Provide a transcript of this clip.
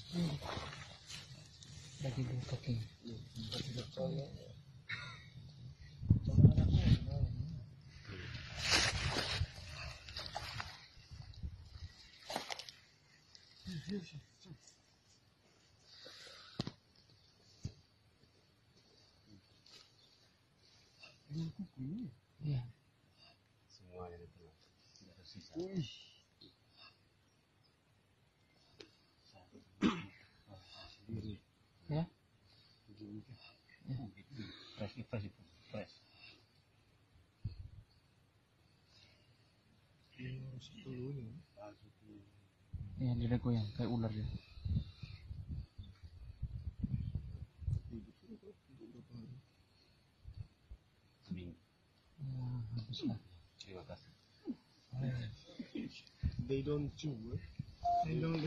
Lagi dua kaki. Iya. Semuanya itu tidak tersisa. Ya. Fresh itu fresh. Ya, dia goyang kayak ular dia. Seminggu. Habis lah. Terima kasih. They don't chew. They don't